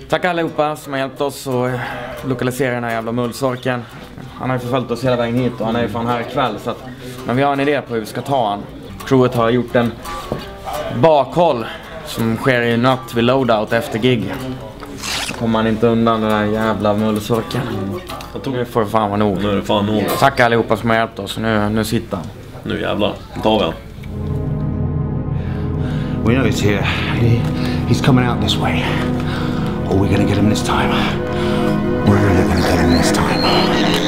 Tack allihopa som har hjälpt oss att lokalisera den här jävla mullsorken. Han har ju förföljt oss hela vägen hit och han är ju fan här ikväll. Så att, men vi har en idé på hur vi ska ta han. Crewet har gjort en bakhåll som sker i natt vid loadout efter gig. Så kommer man inte undan den där jävla mullsorken. Nu får det fan vara nog. Nu är det fan nog. Tack allihopa som har hjälpt oss. Nu sitter han. Nu jävlar, tar vi han. We know he's here. He's coming out this way. Are we gonna get him this time? We're gonna get him this time.